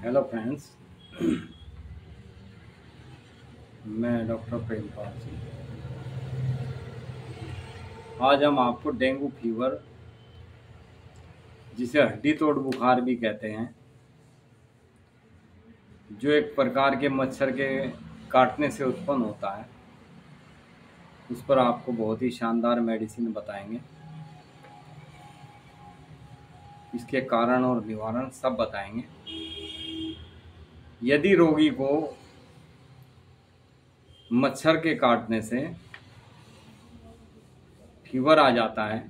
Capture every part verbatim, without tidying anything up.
Hello friends. मैं doctor Prempal Singh. आज हम आपको डेंगू फीवर, जिसे हड्डी तोड़ बुखार भी कहते हैं, जो एक प्रकार के मच्छर के काटने से उत्पन्न होता है, उस पर आपको बहुत ही शानदार मेडिसिन बताएंगे। इसके कारण और निवारण सब बताएंगे। यदि रोगी को मच्छर के काटने से फीवर आ जाता है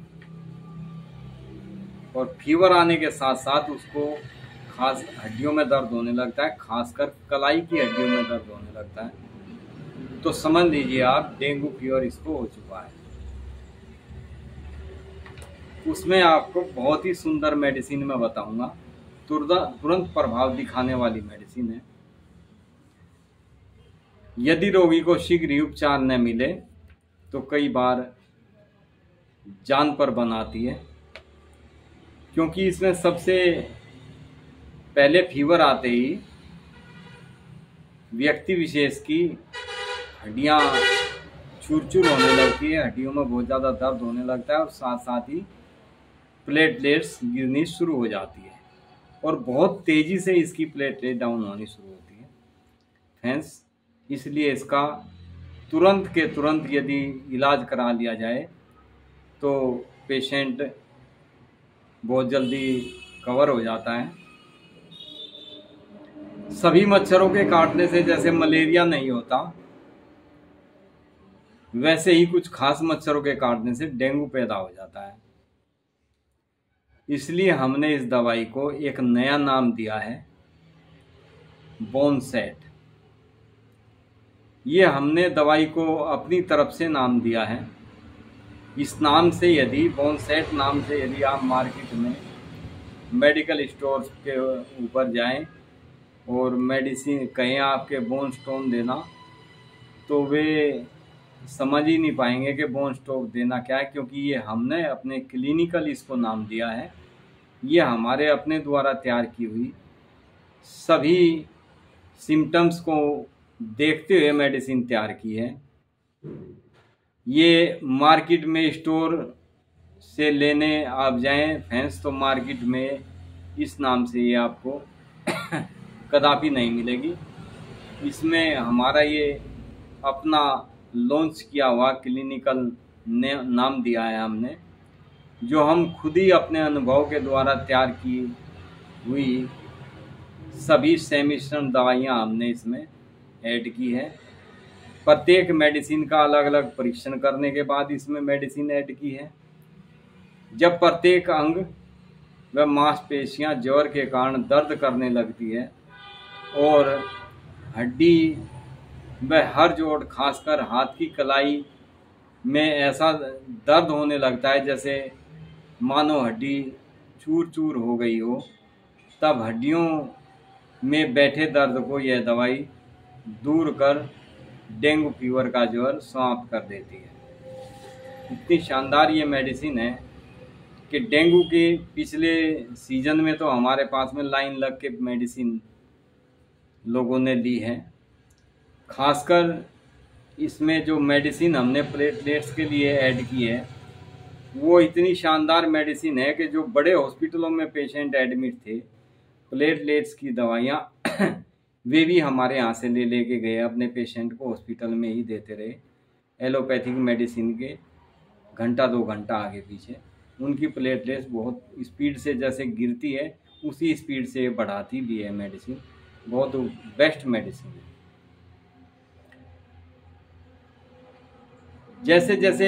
और फीवर आने के साथ साथ उसको खास हड्डियों में दर्द होने लगता है, खासकर कलाई की हड्डियों में दर्द होने लगता है, तो समझ लीजिए आप डेंगू फीवर इसको हो चुका है। उसमें आपको बहुत ही सुंदर मेडिसिन मैं बताऊंगा, तुरंत तुरंत प्रभाव दिखाने वाली मेडिसिन है। यदि रोगी को शीघ्र ही उपचार न मिले तो कई बार जान पर बनाती है, क्योंकि इसमें सबसे पहले फीवर आते ही व्यक्ति विशेष की हड्डियां चूर चूर होने लगती है, हड्डियों में बहुत ज़्यादा दर्द होने लगता है और साथ साथ ही प्लेटलेट्स गिरनी शुरू हो जाती है और बहुत तेज़ी से इसकी प्लेटलेट डाउन होनी शुरू होती है फ्रेंड्स। इसलिए इसका तुरंत के तुरंत यदि इलाज करा लिया जाए तो पेशेंट बहुत जल्दी कवर हो जाता है। सभी मच्छरों के काटने से जैसे मलेरिया नहीं होता, वैसे ही कुछ खास मच्छरों के काटने से डेंगू पैदा हो जाता है। इसलिए हमने इस दवाई को एक नया नाम दिया है, बोनसेट। ये हमने दवाई को अपनी तरफ से नाम दिया है। इस नाम से यदि बोनसेट नाम से यदि आप मार्केट में मेडिकल स्टोर के ऊपर जाएं और मेडिसिन कहें आपके बोन स्टोन देना, तो वे समझ ही नहीं पाएंगे कि बोन स्टोन देना क्या है, क्योंकि ये हमने अपने क्लिनिकल इसको नाम दिया है। ये हमारे अपने द्वारा तैयार की हुई सभी सिम्टम्स को देखते हुए मेडिसिन तैयार की है। ये मार्केट में स्टोर से लेने आप जाएं फ्रेंड्स, तो मार्केट में इस नाम से ये आपको कदापि नहीं मिलेगी। इसमें हमारा ये अपना लॉन्च किया हुआ क्लिनिकल ने नाम दिया है हमने, जो हम खुद ही अपने अनुभव के द्वारा तैयार की हुई सभी सेमिस्टर दवाइयाँ हमने इसमें ऐड की है। प्रत्येक मेडिसिन का अलग अलग परीक्षण करने के बाद इसमें मेडिसिन ऐड की है। जब प्रत्येक अंग व मांसपेशियां ज्वर के कारण दर्द करने लगती है और हड्डी व हर जोड़ खासकर हाथ की कलाई में ऐसा दर्द होने लगता है जैसे मानो हड्डी चूर चूर हो गई हो, तब हड्डियों में बैठे दर्द को यह दवाई दूर कर डेंगू फीवर का ज्वर समाप्त कर देती है। इतनी शानदार ये मेडिसिन है कि डेंगू के पिछले सीजन में तो हमारे पास में लाइन लग के मेडिसिन लोगों ने ली है। खासकर इसमें जो मेडिसिन हमने प्लेटलेट्स के लिए ऐड की है, वो इतनी शानदार मेडिसिन है कि जो बड़े हॉस्पिटलों में पेशेंट एडमिट थे, प्लेटलेट्स की दवाइयाँ वे भी हमारे यहाँ से ले लेके गए, अपने पेशेंट को हॉस्पिटल में ही देते रहे। एलोपैथिक मेडिसिन के घंटा दो घंटा आगे पीछे उनकी प्लेटलेट्स बहुत स्पीड से जैसे गिरती है उसी स्पीड से बढ़ाती भी है मेडिसिन। बहुत बेस्ट मेडिसिन है। जैसे जैसे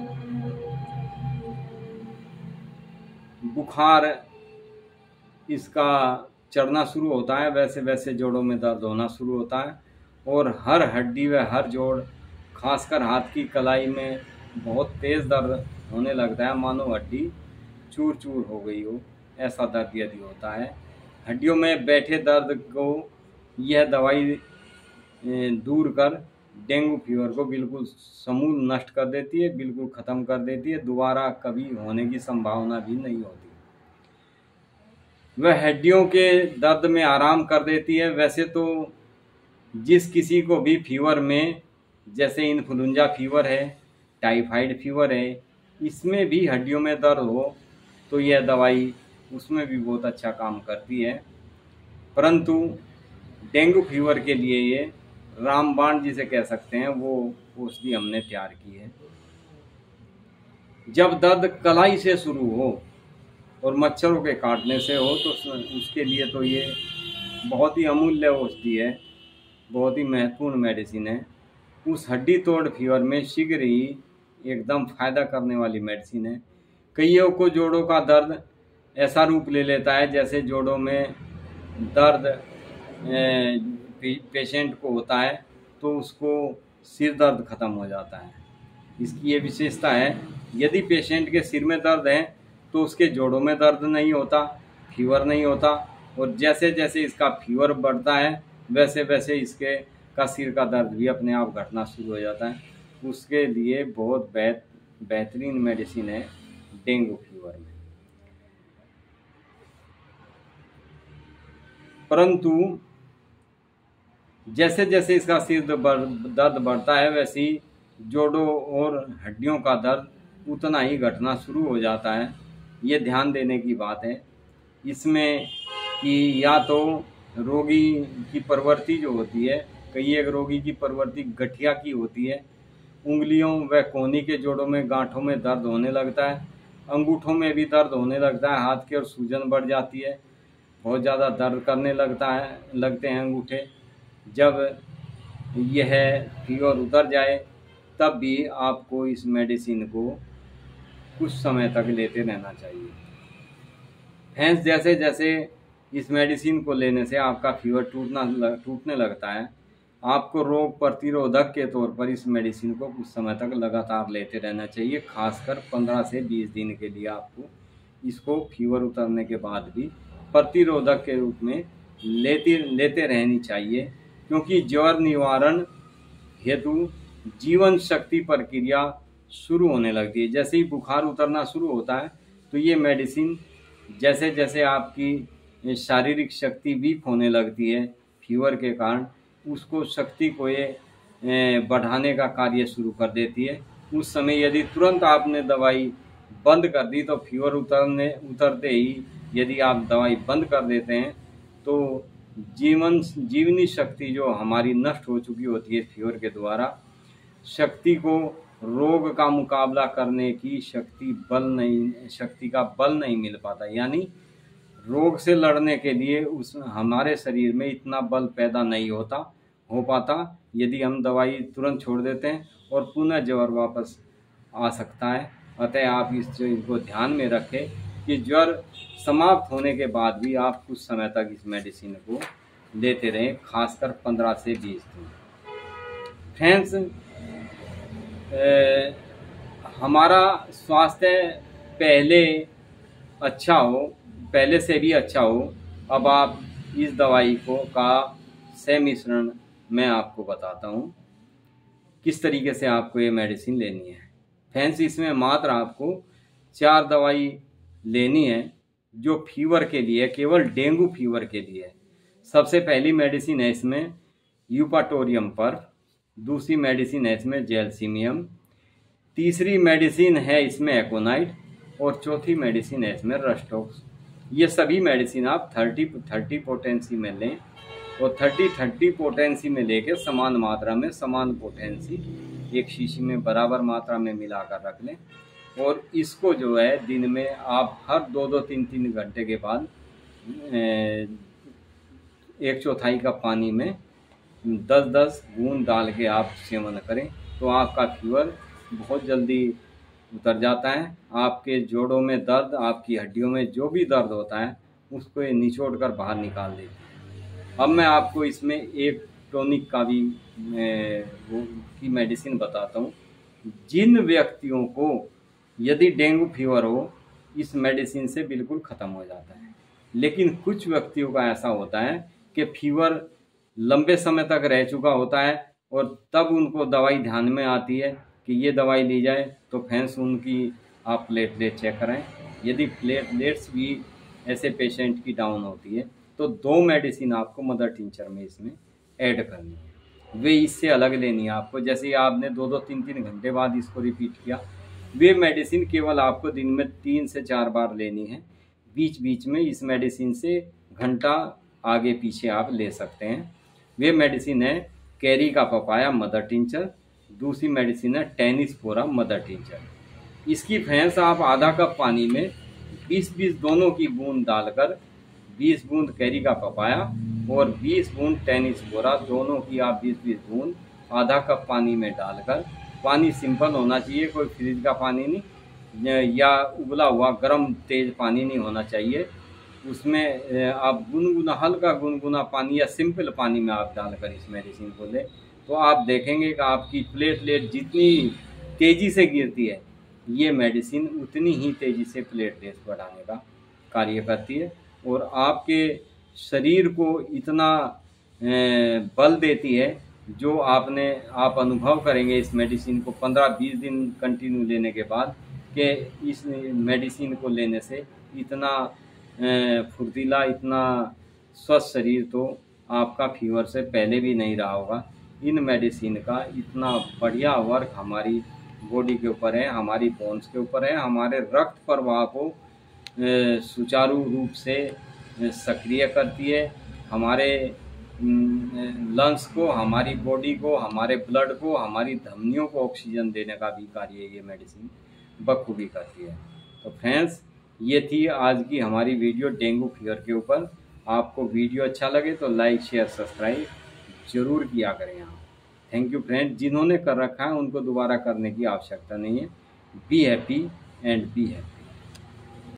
बुखार इसका चढ़ना शुरू होता है, वैसे वैसे जोड़ों में दर्द होना शुरू होता है और हर हड्डी व हर जोड़ खासकर हाथ की कलाई में बहुत तेज़ दर्द होने लगता है, मानो हड्डी चूर चूर हो गई हो, ऐसा दर्द यदि होता है। हड्डियों में बैठे दर्द को यह दवाई दूर कर डेंगू फीवर को बिल्कुल समूल नष्ट कर देती है, बिल्कुल ख़त्म कर देती है। दोबारा कभी होने की संभावना भी नहीं होती। वह हड्डियों के दर्द में आराम कर देती है। वैसे तो जिस किसी को भी फीवर में, जैसे इन्फ्लुएंजा फीवर है, टाइफाइड फीवर है, इसमें भी हड्डियों में दर्द हो तो यह दवाई उसमें भी बहुत अच्छा काम करती है। परंतु डेंगू फीवर के लिए ये रामबाण जिसे कह सकते हैं वो औषधि हमने तैयार की है। जब दर्द कलाई से शुरू हो और मच्छरों के काटने से हो तो उसके लिए तो ये बहुत ही अमूल्य औषधि है, बहुत ही महत्वपूर्ण मेडिसिन है। उस हड्डी तोड़ फीवर में शीघ्र ही एकदम फ़ायदा करने वाली मेडिसिन है। कईयों को जोड़ों का दर्द ऐसा रूप ले लेता है जैसे जोड़ों में दर्द पेशेंट को होता है तो उसको सिर दर्द ख़त्म हो जाता है। इसकी ये विशेषता है, यदि पेशेंट के सिर में दर्द है तो उसके जोड़ों में दर्द नहीं होता, फीवर नहीं होता, और जैसे जैसे इसका फीवर बढ़ता है वैसे वैसे इसके का सिर का दर्द भी अपने आप घटना शुरू हो जाता है। उसके लिए बहुत बेहत बेहतरीन मेडिसिन है डेंगू फीवर में। परंतु जैसे जैसे इसका सिर दर्द बढ़ता है वैसे ही जोड़ों और हड्डियों का दर्द उतना ही घटना शुरू हो जाता है। ये ध्यान देने की बात है इसमें कि या तो रोगी की प्रवृत्ति जो होती है, कई एक रोगी की प्रवृत्ति गठिया की होती है, उंगलियों व कोहनी के जोड़ों में गांठों में दर्द होने लगता है, अंगूठों में भी दर्द होने लगता है, हाथ की ओर सूजन बढ़ जाती है, बहुत ज़्यादा दर्द करने लगता है लगते हैं अंगूठे। जब यह फीवर उतर जाए तब भी आपको इस मेडिसिन को कुछ समय तक लेते रहना चाहिए। फ्रेंड्स, जैसे जैसे इस मेडिसिन को लेने से आपका फीवर टूटना टूटने लगता है, आपको रोग प्रतिरोधक के तौर पर इस मेडिसिन को कुछ समय तक लगातार लेते रहना चाहिए। खासकर पंद्रह से बीस दिन के लिए आपको इसको फीवर उतरने के बाद भी प्रतिरोधक के रूप में लेते लेते रहनी चाहिए, क्योंकि ज्वर निवारण हेतु जीवन शक्ति प्रक्रिया शुरू होने लगती है। जैसे ही बुखार उतरना शुरू होता है तो ये मेडिसिन जैसे जैसे आपकी शारीरिक शक्ति वीक होने लगती है फीवर के कारण, उसको शक्ति को ये बढ़ाने का कार्य शुरू कर देती है। उस समय यदि तुरंत आपने दवाई बंद कर दी तो फीवर उतरने उतरते ही यदि आप दवाई बंद कर देते हैं तो जीवन जीवनी शक्ति जो हमारी नष्ट हो चुकी होती है फीवर के द्वारा, शक्ति को रोग का मुकाबला करने की शक्ति बल नहीं शक्ति का बल नहीं मिल पाता, यानी रोग से लड़ने के लिए उस हमारे शरीर में इतना बल पैदा नहीं होता हो पाता यदि हम दवाई तुरंत छोड़ देते हैं और पुनः ज्वर वापस आ सकता है। अतः आप इस चीज़ को ध्यान में रखें कि ज्वर समाप्त होने के बाद भी आप कुछ समय तक इस मेडिसिन को लेते रहें, खासकर पंद्रह से बीस दिन। फ्रेंड्स, हमारा स्वास्थ्य पहले अच्छा हो पहले से भी अच्छा हो, अब आप इस दवाई को का सह मिश्रण मैं आपको बताता हूँ किस तरीके से आपको ये मेडिसिन लेनी है। फ्रेंड्स, इसमें मात्र आपको चार दवाई लेनी है जो फीवर के लिए, केवल डेंगू फीवर के लिए है। सबसे पहली मेडिसिन है इसमें यूपाटोरियम पर, दूसरी मेडिसिन है इसमें जेलसीमियम, तीसरी मेडिसिन है इसमें एकोनाइट और चौथी मेडिसिन है इसमें रस्टॉक्स। ये सभी मेडिसिन आप थर्टी थर्टी पोटेंसी में लें और थर्टी थर्टी पोटेंसी में लेके समान मात्रा में समान पोटेंसी एक शीशी में बराबर मात्रा में मिलाकर रख लें और इसको जो है दिन में आप हर दो दो तीन तीन घंटे के बाद एक चौथाई कप पानी में दस दस बूंद डाल के आप सेवन करें तो आपका फीवर बहुत जल्दी उतर जाता है। आपके जोड़ों में दर्द, आपकी हड्डियों में जो भी दर्द होता है उसको ये निचोड़ कर बाहर निकाल देती है। अब मैं आपको इसमें एक टॉनिक का भी वो की मेडिसिन बताता हूँ। जिन व्यक्तियों को यदि डेंगू फीवर हो इस मेडिसिन से बिल्कुल ख़त्म हो जाता है, लेकिन कुछ व्यक्तियों का ऐसा होता है कि फीवर लंबे समय तक रह चुका होता है और तब उनको दवाई ध्यान में आती है कि ये दवाई ली जाए, तो फ्रेंड्स उनकी आप प्लेटलेट चेक कराएं। यदि प्लेटलेट्स भी ऐसे पेशेंट की डाउन होती है। तो दो मेडिसिन आपको मदर टिंचर में इसमें ऐड करनी है, वे इससे अलग लेनी है आपको। जैसे आपने दो दो तीन तीन घंटे बाद इसको रिपीट किया, वे मेडिसिन केवल आपको दिन में तीन से चार बार लेनी है। बीच बीच में इस मेडिसिन से घंटा आगे पीछे आप ले सकते हैं। वे मेडिसिन है carica papaya mother tincture, दूसरी मेडिसिन है टेनिसफोरा मदर टिंचर। इसकी भैंस आप आधा कप पानी में बीस बीस दोनों की बूंद डालकर, बीस बूंद कैरी का पपाया और बीस बूंद टेनिसफोरा दोनों की आप बीस बीस बूंद आधा कप पानी में डालकर, पानी सिंपल होना चाहिए, कोई फ्रिज का पानी नहीं या उबला हुआ गर्म तेज पानी नहीं होना चाहिए। उसमें आप गुनगुना हल्का गुनगुना पानी या सिंपल पानी में आप डालकर इस मेडिसिन को लें, तो आप देखेंगे कि आपकी प्लेटलेट जितनी तेज़ी से गिरती है, ये मेडिसिन उतनी ही तेज़ी से प्लेटलेट बढ़ाने का कार्य करती है और आपके शरीर को इतना बल देती है जो आपने आप अनुभव करेंगे इस मेडिसिन को पंद्रह बीस दिन कंटिन्यू लेने के बाद, कि इस मेडिसिन को लेने से इतना फुर्तीला, इतना स्वस्थ शरीर तो आपका फीवर से पहले भी नहीं रहा होगा। इन मेडिसिन का इतना बढ़िया वर्क हमारी बॉडी के ऊपर है, हमारी बोन्स के ऊपर है, हमारे रक्त प्रवाह को सुचारू रूप से सक्रिय करती है, हमारे लंग्स को, हमारी बॉडी को, हमारे ब्लड को, हमारी धमनियों को ऑक्सीजन देने का भी कार्य ये मेडिसिन बखूबी करती है। तो फ्रेंड्स, ये थी आज की हमारी वीडियो डेंगू फीवर के ऊपर। आपको वीडियो अच्छा लगे तो लाइक शेयर सब्सक्राइब जरूर किया करें आप। Thank you friend. जिन्होंने कर रखा है उनको दोबारा करने की आवश्यकता नहीं है। Be happy and be happy.